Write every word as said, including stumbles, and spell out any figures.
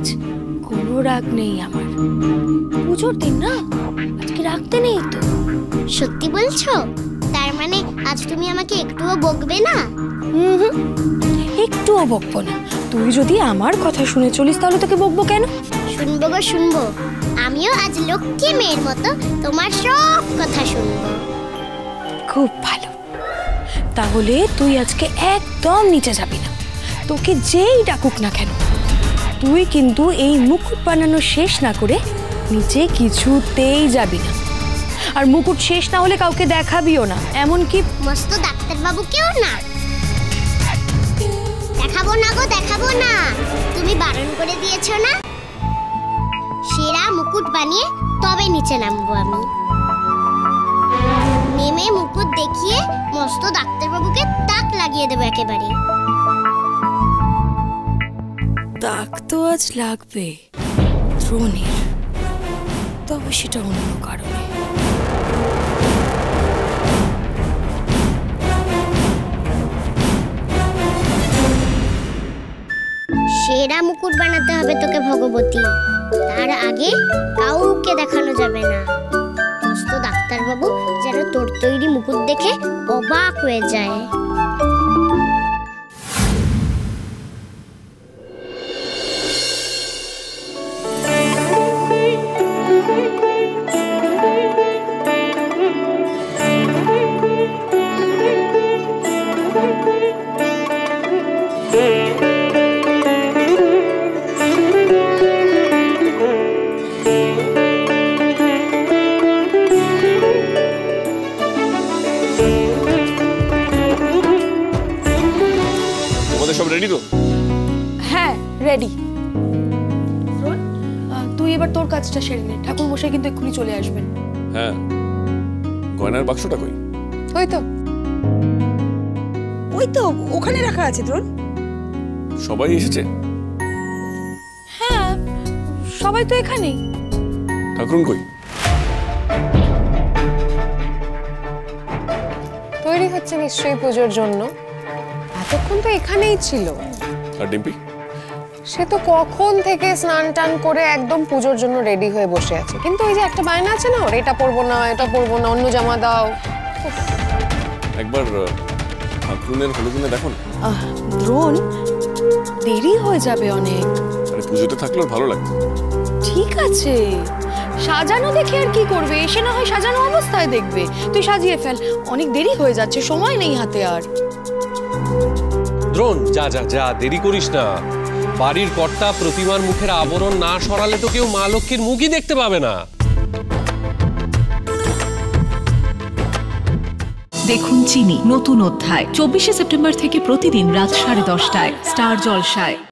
আজ কোনো রাগ নেই আমার। পুজোর দিন না, আজকে রাখতে নেই তো। সত্যি বলছো? তার মানে আজ তুমি আমাকে একটুও বকবে না? হুম হুম, একটুও বকবো না। তুই যদি আমার কথা শুনে চলিস তাহলে তোকে বকবো কেন? শুনবো গো শুনবো। আমিও আজ লক্ষ্মী মেয়ের মতো তোমার সব কথা শুনবো। খুব ভালো। তাহলে তুই আজকে একদম নিচে যাবি না। তোকে যেই ডাকুক না কেন, তুই কিন্তু এই মুকুট বানানো শেষ না করে নিচে কিছুতেই যাবি না। আর মুকুট শেষ না হলে কাউকে দেখাবিও না, এমনকি মস্ত ডাক্তারবাবুকেও না। দেখাবো না গো, দেখাবো না। তুমি বারণ করে দিয়েছো না। সেরা মুকুট বানিয়ে তবে নিচে নামবো আমি। নেমে মুকুট দেখিয়ে মস্ত ডাক্তারবাবুকে তাক লাগিয়ে দেবো একেবারে। দাগ তো আজ লাগবে দ্রোণের, তবে সেটা অন্য কারণে। সেরা মুকুট বানাতে হবে তোকে ভগবতী। তার আগে কাউকে দেখানো যাবে না। মস্ত ডাক্তারবাবু যেন তোর তৈরি মুকুট দেখে অবাক হয়ে যায়। সব রেডি তো? হ্যাঁ রেডি। তুই এবার তোর কাজটা সেরে নে, ঠাকুর মশাই কিন্তু এক্ষুনি চলে আসবেন। হ্যাঁ, গয়নার বাক্সটা কই? ওই তো ওই তো ওখানে রাখা আছে। দ্রোণ, সবাই এসেছে? হ্যাঁ, সবাই তো এখানেই। ঠাকুরন কই? তৈরি হচ্ছে নিশ্চয়ই পুজোর জন্য। এতক্ষণ তো এখানেই ছিল। আর ডিম্পি? সে তো কখন থেকে স্নান টান করে একদম পুজোর জন্য রেডি হয়ে বসে আছে। কিন্তু ওই যে একটা বায়না আছে না, ওর এটা পরবো না, এটা পরবো না, অন্য জামা দাও। একবার ঠাকুরনের হলুদিনে দেখো না। দ্রোণ, দেরি হয়ে যাবে অনেক। আরে পুজোতে থাকলেও ভালো লাগে। ঠিক আছে, সাজানো দেখে আর কি করবে? এসে না হয় সাজানো অবস্থায় দেখবে। তুই সাজিয়ে ফেল, অনেক দেরি হয়ে যাচ্ছে, সময় নেই হাতে আর। দ্রোণ, যা যা যা, দেরি করিস না। বাড়ির কর্তা প্রতিমার মুখের আবরণ না সরালে তো কেউ মা লক্ষ্মীর মুখই দেখতে পাবে না। দেখুন চিনি নতুন অধ্যায় চব্বিশে সেপ্টেম্বর থেকে প্রতিদিন রাত সাড়ে দশটায় স্টার জলসায়।